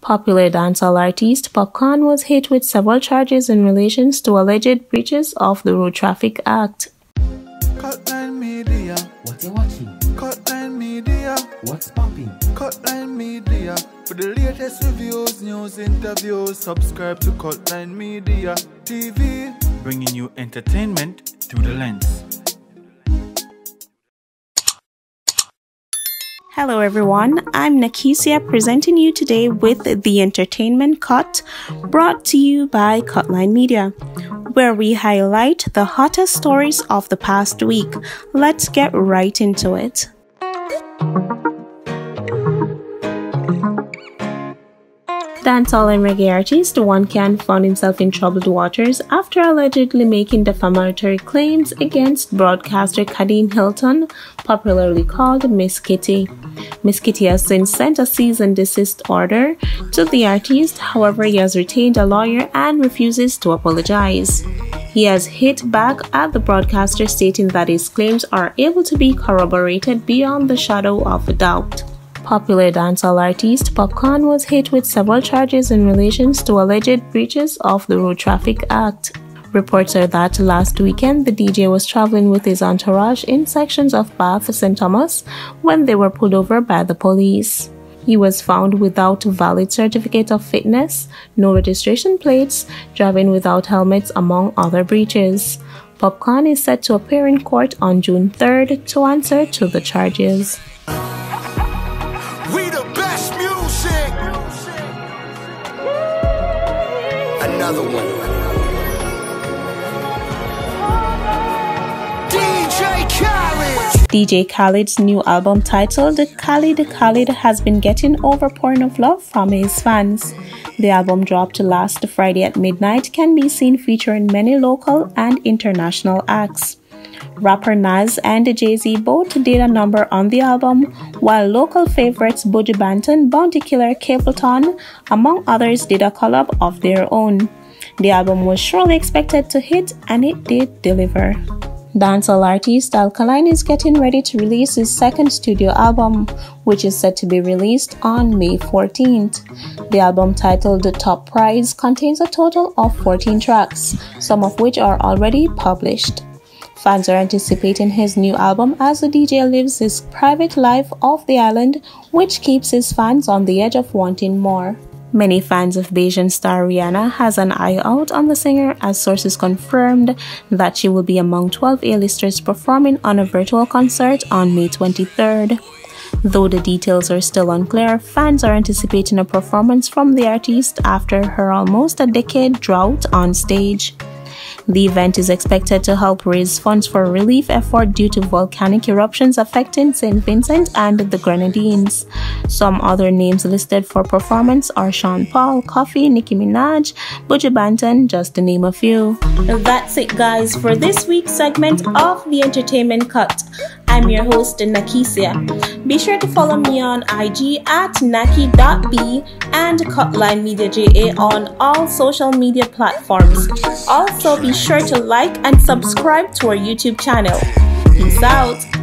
Popular dancehall artist Popcaan was hit with several charges in relation to alleged breaches of the Road Traffic Act. Cutline Media. What you watching? Cutline Media. What's popping? Cutline Media. For the latest reviews, news, interviews, subscribe to Cutline Media TV, bringing you entertainment through the lens. Hello everyone, I'm Nakisia presenting you today with the Entertainment Cut, brought to you by Cutline Media, where we highlight the hottest stories of the past week. Let's get right into it. Dancehall and reggae artist OneCan found himself in troubled waters after allegedly making defamatory claims against broadcaster Kadeen Hilton, popularly called Miss Kitty. Miss Kitty has since sent a cease and desist order to the artist. However, he has retained a lawyer and refuses to apologize. He has hit back at the broadcaster, stating that his claims are able to be corroborated beyond the shadow of a doubt. Popular dancehall artist Popcaan was hit with several charges in relation to alleged breaches of the Road Traffic Act. Reports are that last weekend the DJ was traveling with his entourage in sections of Bath St. Thomas when they were pulled over by the police. He was found without valid certificate of fitness, no registration plates, driving without helmets, among other breaches. Popcaan is set to appear in court on June 3rd to answer to the charges. We the best music. Another one. DJ Khaled. DJ Khaled's new album titled Khaled has been getting overpouring of love from his fans. The album, dropped last Friday at midnight, can be seen featuring many local and international acts. Rapper Nas and Jay-Z both did a number on the album, while local favorites Buju Banton, Bounty Killer, Capleton, among others, did a collab of their own. The album was surely expected to hit, and it did deliver. Dancehall artist Alkaline is getting ready to release his second studio album, which is set to be released on May 14th. The album, titled The Top Prize, contains a total of 14 tracks, some of which are already published. Fans are anticipating his new album as the DJ lives his private life off the island, which keeps his fans on the edge of wanting more. Many fans of Bayesian star Rihanna has an eye out on the singer, as sources confirmed that she will be among 12 A-listers performing on a virtual concert on May 23rd. Though the details are still unclear, fans are anticipating a performance from the artist after her almost a decade drought on stage. The event is expected to help raise funds for a relief effort due to volcanic eruptions affecting St. Vincent and the Grenadines. Some other names listed for performance are Sean Paul, Koffee, Nicki Minaj, Buju Banton, just to name a few. That's it, guys, for this week's segment of the Entertainment Cut. I'm your host, Nakisia. Be sure to follow me on IG at naki.b and Cutline Media JA on all social media platforms. Also, be sure to like and subscribe to our YouTube channel. Peace out.